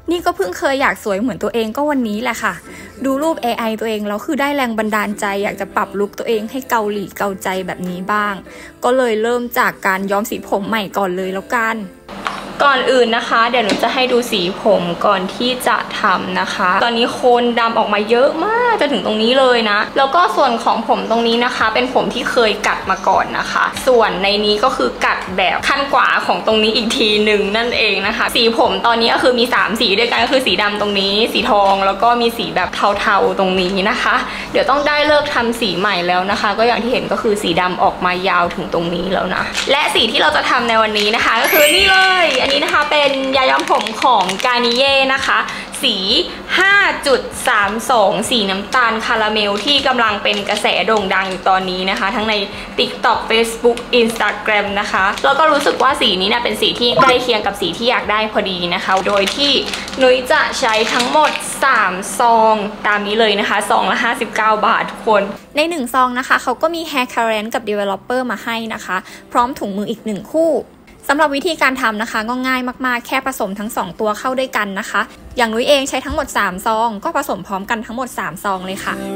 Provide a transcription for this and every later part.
นี่ก็เพิ่งเคยอยากสวยเหมือนตัวเองก็วันนี้แหละค่ะดูรูป AI ตัวเองแล้วคือได้แรงบันดาลใจอยากจะปรับลุคตัวเองให้เกาหลีเกาใจแบบนี้บ้างก็เลยเริ่มจากการย้อมสีผมใหม่ก่อนเลยแล้วกันก่อนอื่นนะคะเดี๋ยวหนูจะให้ดูสีผมก่อนที่จะทำนะคะตอนนี้โคนดำออกมาเยอะมากจนถึงตรงนี้เลยนะแล้วก็ส่วนของผมตรงนี้นะคะเป็นผมที่เคยกัดมาก่อนนะคะส่วนในนี้ก็คือกัดแบบขั้นกว่าของตรงนี้อีกทีหนึ่งนั่นเองนะคะสีผมตอนนี้ก็คือมี3สีด้วยกันก็คือสีดำตรงนี้สีทองแล้วก็มีสีแบบเทาๆตรงนี้นะคะเดี๋ยวต้องได้เลิกทำสีใหม่แล้วนะคะก็อย่างที่เห็นก็คือสีดำออกมายาวถึงตรงนี้แล้วนะและสีที่เราจะทำในวันนี้นะคะก็คือนี่เลยอันนี้นะคะเป็นยาย้อมผมของกานิเย่นะคะสี 5.32 สีน้ำตาลคาราเมลที่กำลังเป็นกระแสโด่งดังอยู่ตอนนี้นะคะทั้งใน TikTok Facebook Instagram นะคะแล้วก็รู้สึกว่าสีนี้เป็นสีที่ใกล้เคียงกับสีที่อยากได้พอดีนะคะโดยที่นุ้ยจะใช้ทั้งหมด3ซองตามนี้เลยนะคะซองละ59 บาททุกคนใน1ซองนะคะเขาก็มี Hair Current กับ Developer มาให้นะคะพร้อมถุงมืออีก1คู่สำหรับวิธีการทำนะคะก็ง่ายมากๆแค่ผสมทั้ง2ตัวเข้าด้วยกันนะคะอย่างนุ้ยเองใช้ทั้งหมด3ซองก็ผสมพร้อมกันทั้งหมด3ซองเลยค่ะ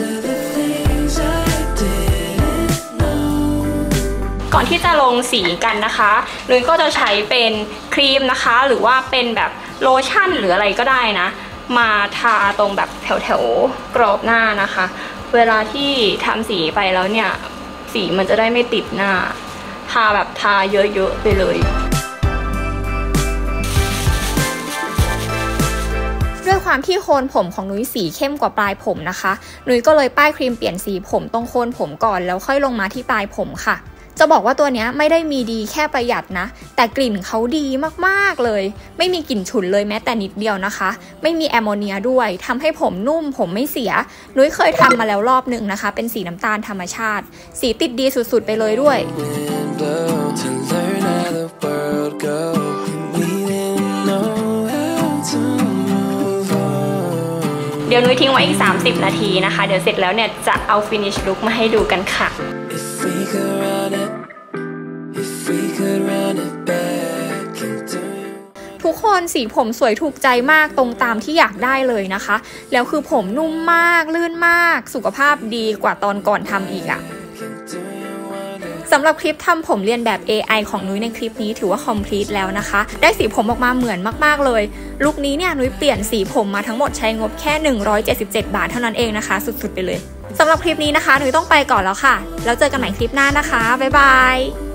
ก่อนที่จะลงสีกันนะคะนุ้ยก็จะใช้เป็นครีมนะคะหรือว่าเป็นแบบโลชั่นหรืออะไรก็ได้นะมาทาตรงแบบแถวๆกรอบหน้านะคะเวลาที่ทำสีไปแล้วเนี่ยสีมันจะได้ไม่ติดหน้าทาแบบทาเยอะๆไปเลยด้วยความที่โคนผมของนุ้ยสีเข้มกว่าปลายผมนะคะนุ้ยก็เลยป้ายครีมเปลี่ยนสีผมตรงโคนผมก่อนแล้วค่อยลงมาที่ปลายผมค่ะจะบอกว่าตัวนี้ไม่ได้มีดีแค่ประหยัดนะแต่กลิ่นเขาดีมากๆเลยไม่มีกลิ่นฉุนเลยแม้แต่นิดเดียวนะคะไม่มีแอมโมเนียด้วยทำให้ผมนุ่มผมไม่เสียนุ้ยเคยทำมาแล้วรอบนึงนะคะเป็นสีน้ำตาลธรรมชาติสีติดดีสุดๆไปเลยด้วยเดี๋ยวนุ้ยทิ้งไว้อีก30 นาทีนะคะเดี๋ยวเสร็จแล้วเนี่ยจะเอา finish look มาให้ดูกันค่ะทุกคนสีผมสวยถูกใจมากตรงตามที่อยากได้เลยนะคะแล้วคือผมนุ่มมากลื่นมากสุขภาพดีกว่าตอนก่อนทำอีกอะสำหรับคลิปทำผมเรียนแบบ AI ของนุ้ยในคลิปนี้ถือว่า complete แล้วนะคะได้สีผมออกมาเหมือนมากๆเลยลุคนี้เนี่ยนุ้ยเปลี่ยนสีผมมาทั้งหมดใช้งบแค่177 บาทเท่านั้นเองนะคะสุดๆไปเลยสำหรับคลิปนี้นะคะนุ้ยต้องไปก่อนแล้วค่ะแล้วเจอกันใหม่คลิปหน้านะคะบ๊ายบาย